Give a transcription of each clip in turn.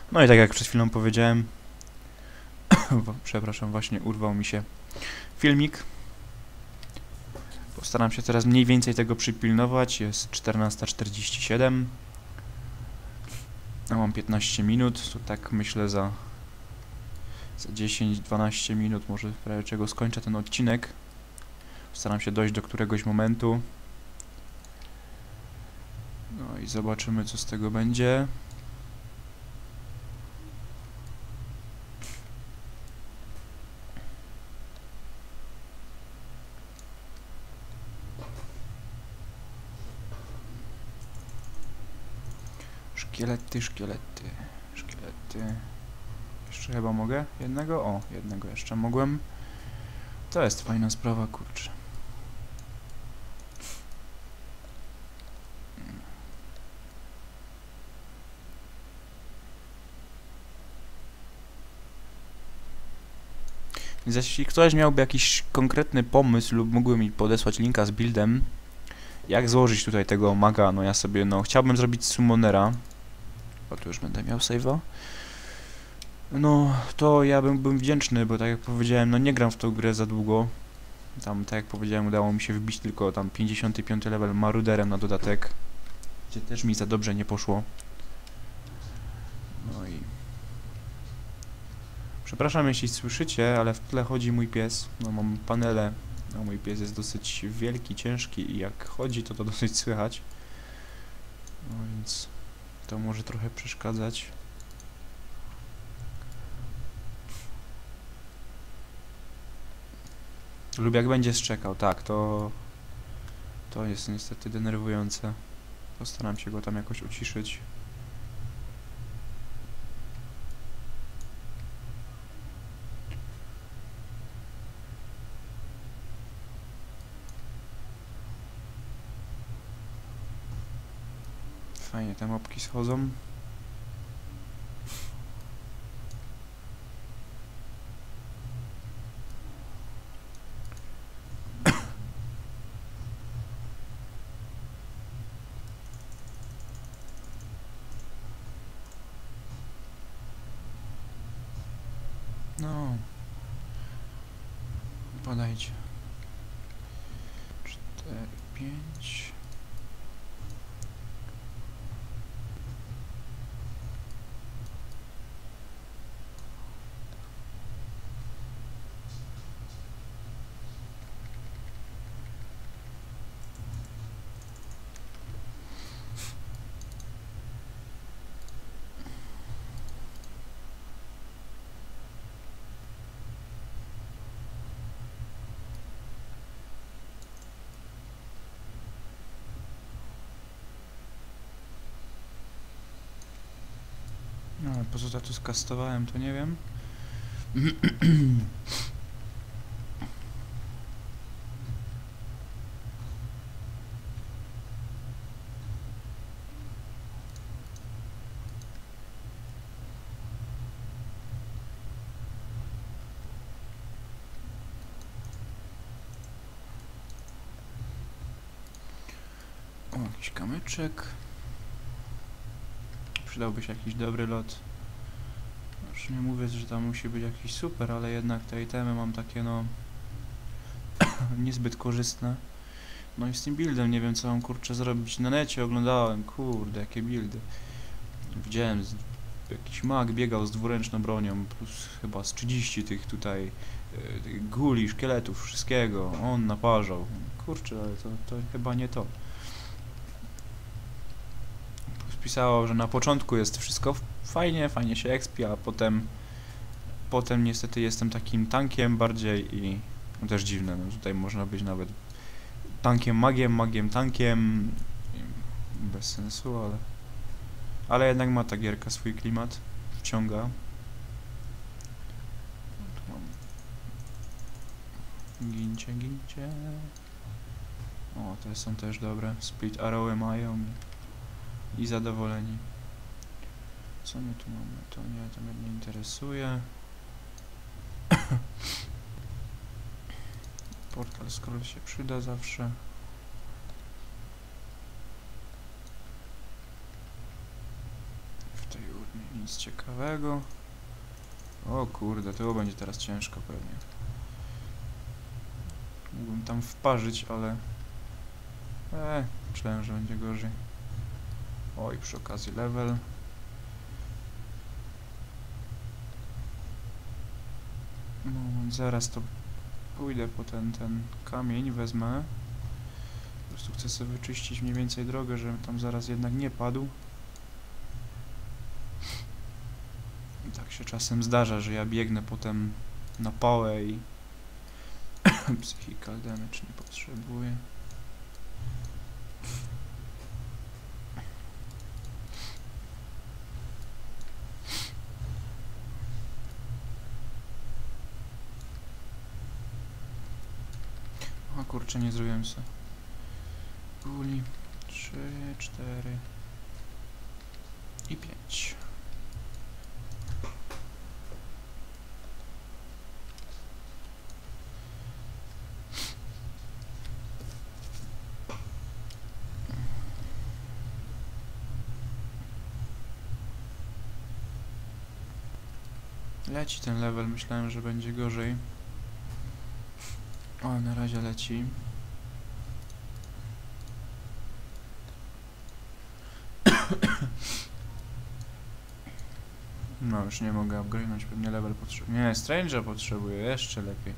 No i tak jak przed chwilą powiedziałem, przepraszam, właśnie urwał mi się filmik. Postaram się teraz mniej więcej tego przypilnować. Jest 14:47. A mam 15 minut, to tak myślę za 10-12 minut może w razie czego skończę ten odcinek. Staram się dojść do któregoś momentu. No i zobaczymy, co z tego będzie. Szkielety, szkielety, szkielety. Jeszcze chyba mogę? Jednego? O, jednego jeszcze mogłem. To jest fajna sprawa, kurczę. Więc jeśli ktoś miałby jakiś konkretny pomysł lub mógłby mi podesłać linka z buildem, jak złożyć tutaj tego maga, no ja sobie, no chciałbym zrobić summonera, bo tu już będę miał save'a. No, to ja bym wdzięczny, bo tak jak powiedziałem, no nie gram w tą grę za długo. Tam, tak jak powiedziałem, udało mi się wbić tylko tam 55 level maruderem na dodatek, gdzie też mi za dobrze nie poszło. No i... Przepraszam, jeśli słyszycie, ale w tle chodzi mój pies. No mam panele, no mój pies jest dosyć wielki, ciężki i jak chodzi, to dosyć słychać. No więc to może trochę przeszkadzać. Lub jak będzie szczekał, tak, to jest niestety denerwujące. Postaram się go tam jakoś uciszyć. Fajnie te mopki schodzą. No. Podajcie. 4, 5. No, ale po co ja tu skastowałem, to nie wiem. O, jakiś kamyczek. Przydałby się jakiś dobry lot. Już nie mówię, że tam musi być jakiś super, ale jednak te itemy mam takie, no... niezbyt korzystne. No i z tym buildem nie wiem, co mam, kurczę, zrobić. Na necie oglądałem, kurde, jakie buildy. Widziałem, jakiś mag biegał z dwuręczną bronią, plus chyba z 30 tych tutaj tych guli, szkieletów, wszystkiego. On naparzał. Kurczę, ale to chyba nie to. Pisało, że na początku jest wszystko fajnie się expi, a potem niestety jestem takim tankiem bardziej i no też dziwne, no tutaj można być nawet tankiem magiem, magiem tankiem, bez sensu, ale jednak ma ta gierka swój klimat, wciąga. Tu mam gincie, gincie. O, te są też dobre, split arrowy mają i zadowoleni. Co my tu mamy? To mnie nie interesuje. Portal scroll się przyda zawsze. W tej urnie Nic ciekawego. O kurde, to będzie teraz ciężko pewnie. Mógłbym tam wparzyć, ale... myślałem, że będzie gorzej. Oj, przy okazji level. Moment, zaraz to pójdę po ten kamień, wezmę. Po prostu chcę sobie wyczyścić mniej więcej drogę, żebym tam zaraz jednak nie padł. I tak się czasem zdarza, że ja biegnę potem na pałę i psychical damage nie potrzebuję. O kurczę, nie zrobiłem sobie. Guli 3, 4 i 5. Leci ten level, myślałem, że będzie gorzej. O, na razie leci. No, już nie mogę upgrade'nąć, pewnie level potrzebuję. Nie, Stranger potrzebuję, jeszcze lepiej.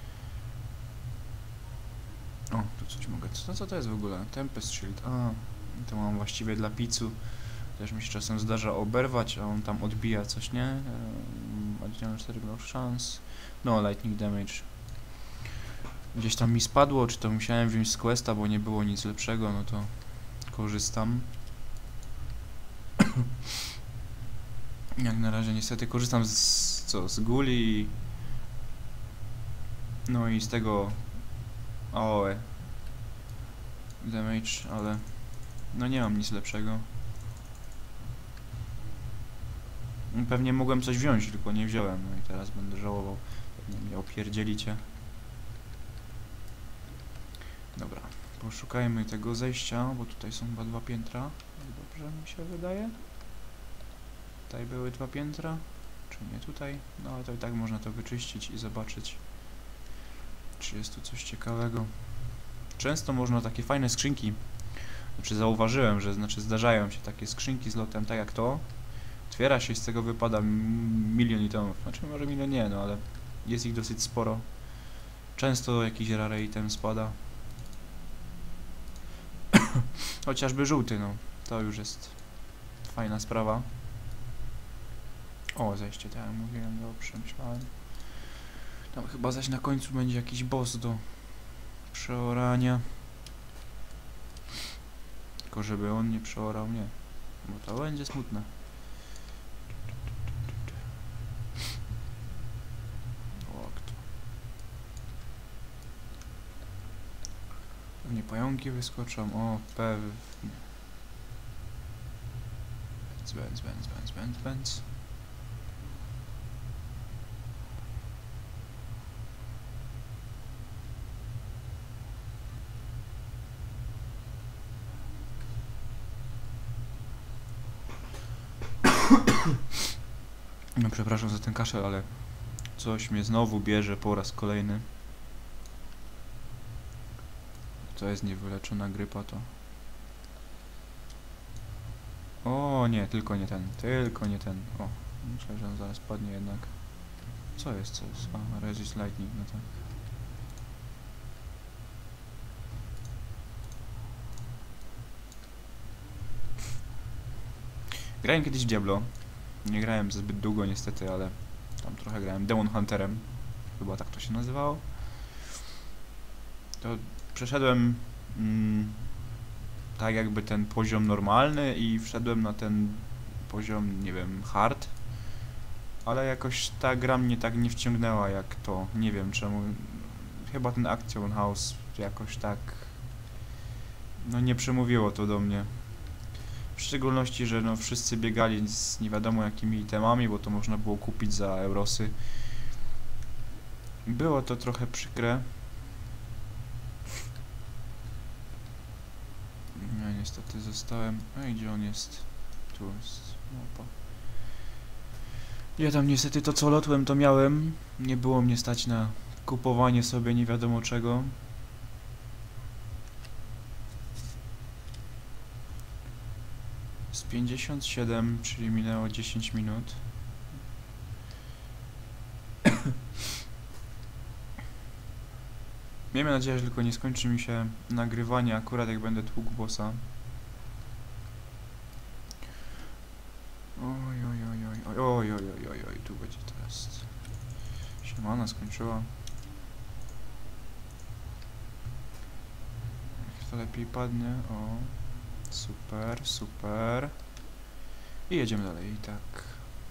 O, tu coś mogę... Co to jest w ogóle? Tempest Shield. A, to mam właściwie dla picu. Też mi się czasem zdarza oberwać, a on tam odbija coś, nie? Additional 4 szans. No, lightning damage. Gdzieś tam mi spadło, czy to musiałem wziąć z questa, bo nie było nic lepszego, no to korzystam. Jak na razie niestety korzystam z guli. No i z tego AOE damage, ale no nie mam nic lepszego. Pewnie mogłem coś wziąć, tylko nie wziąłem, no i teraz będę żałował. Pewnie mnie opierdzielicie. Dobra, poszukajmy tego zejścia, bo tutaj są chyba 2 piętra. Dobrze mi się wydaje. Tutaj były 2 piętra, czy nie tutaj? No ale to i tak można to wyczyścić i zobaczyć, czy jest tu coś ciekawego. Często można takie fajne skrzynki, znaczy zauważyłem, że zdarzają się takie skrzynki z lotem, tak jak to. Otwiera się i z tego wypada milion itemów, znaczy może milion nie, no ale jest ich dosyć sporo. Często jakiś rare item spada. Chociażby żółty, no to już jest fajna sprawa. O, zejście, tak jak mówiłem, dobrze, myślałem. Tam chyba zaś na końcu będzie jakiś boss do przeorania. Tylko żeby on nie przeorał mnie, bo to będzie smutne. O, kto? Pewnie pająki wyskoczą, o, pewnie. Benz. No przepraszam za ten kaszel, ale coś mnie znowu bierze po raz kolejny. To jest niewyleczona grypa to. O nie, tylko nie ten. O, myślę, że on zaraz padnie jednak. Co jest? A, resist lightning, no tak. Grałem kiedyś w Diablo. Nie grałem zbyt długo niestety, ale tam trochę grałem Demon Hunterem. Chyba tak to się nazywało. To przeszedłem tak jakby ten poziom normalny i wszedłem na ten poziom, nie wiem, hard. Ale jakoś ta gra mnie tak nie wciągnęła jak to. Nie wiem czemu. Chyba ten Action House jakoś tak... No nie przemówiło to do mnie. W szczególności, że no wszyscy biegali z nie wiadomo jakimi itemami, bo to można było kupić za eurosy. Było to trochę przykre. Ja niestety zostałem... No i gdzie on jest? Tu jest mapa. Ja tam niestety to co lotłem to miałem. Nie było mnie stać na kupowanie sobie nie wiadomo czego. Z 57, czyli minęło 10 minut. Miejmy nadzieję, że tylko nie skończy mi się nagrywanie akurat jak będę tłukł bossa. Oj, oj, oj, oj, oj, oj, oj, oj, oj, tu będzie teraz. Siemana skończyła. Jak to lepiej padnie, o. Super, super. I jedziemy dalej, tak.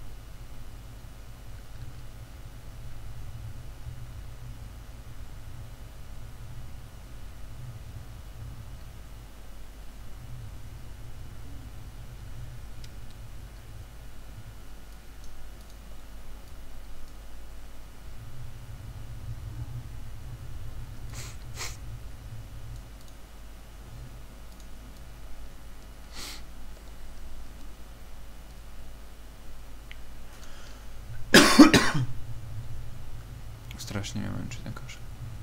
Strasznie mnie męczy ten kaszel.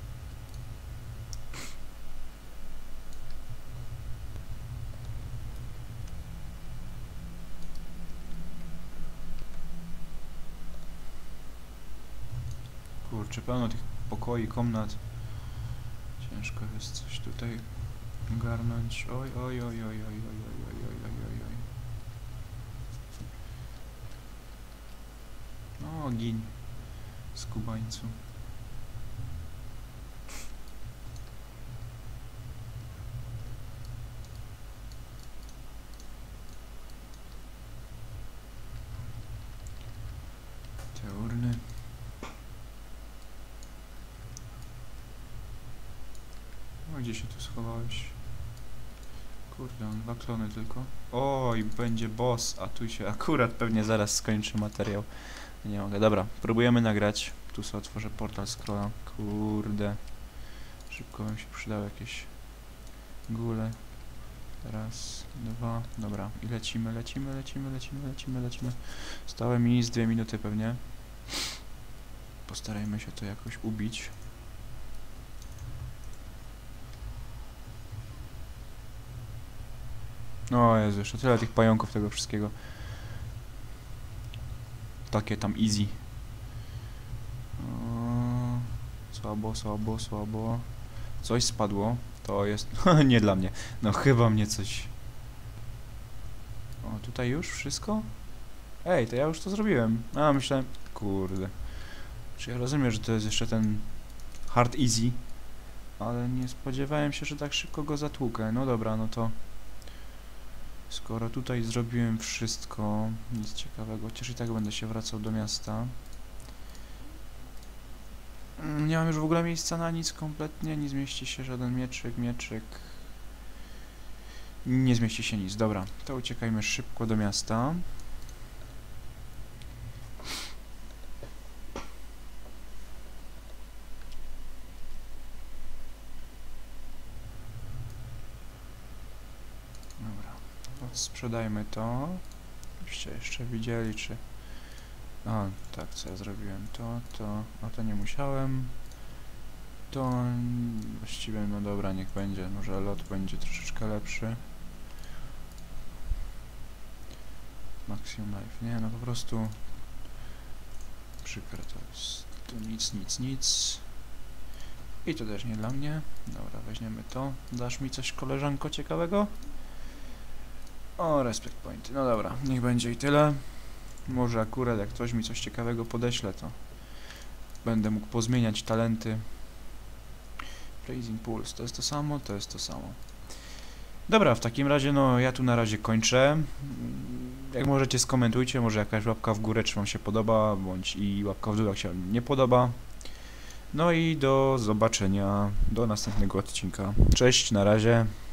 Kurczę, pełno tych pokoi, komnat. Ciężko jest coś tutaj ogarnąć. Oj, oj, oj, oj, oj, oj, oj, oj, oj, oj, oj, oj. No, gin. Skubańcu. Te urny. No, gdzie się tu schowałeś? Kurde, on 2 klony tylko. Oj, będzie boss, a tu się akurat pewnie zaraz skończy materiał. Nie mogę, dobra, próbujemy nagrać. Tu sobie otworzę portal scrolla. Kurde. Szybko bym się przydał jakieś gule. Raz, dwa, dobra. I lecimy, lecimy, lecimy, lecimy, lecimy, lecimy. Stałe mi z 2 minuty pewnie. Postarajmy się to jakoś ubić. O Jezu, jeszcze tyle tych pająków tego wszystkiego. Takie tam easy. O, słabo, słabo, słabo. Coś spadło. To jest... nie dla mnie. No chyba mnie coś... O, tutaj już wszystko? Ej, to ja już to zrobiłem. A, myślałem... Kurde. Czy ja rozumiem, że to jest jeszcze ten... hard easy. Ale nie spodziewałem się, że tak szybko go zatłukę. No dobra, no to... Skoro tutaj zrobiłem wszystko, nic ciekawego, chociaż i tak będę się wracał do miasta. Nie mam już w ogóle miejsca na nic kompletnie, nie zmieści się żaden mieczyk, mieczyk. Nie zmieści się nic, dobra, to uciekajmy szybko do miasta. Sprzedajmy to. Byście jeszcze widzieli, czy... A, tak, co ja zrobiłem? To nie musiałem. To... Właściwie, no dobra, niech będzie. Może lot będzie troszeczkę lepszy. Maximum Life. Nie, no po prostu... Przykre to jest. Tu nic, nic, nic. I to też nie dla mnie. Dobra, weźmiemy to. Dasz mi coś, koleżanko, ciekawego? O, respect point. No dobra, niech będzie i tyle. Może akurat jak ktoś mi coś ciekawego podeśle, to będę mógł pozmieniać talenty. Blazing Pulse, to jest to samo, to jest to samo. Dobra, w takim razie, no ja tu na razie kończę. Jak możecie, skomentujcie, może jakaś łapka w górę, czy wam się podoba, bądź i łapka w dół, jak się wam nie podoba. No i do zobaczenia, do następnego odcinka. Cześć, na razie.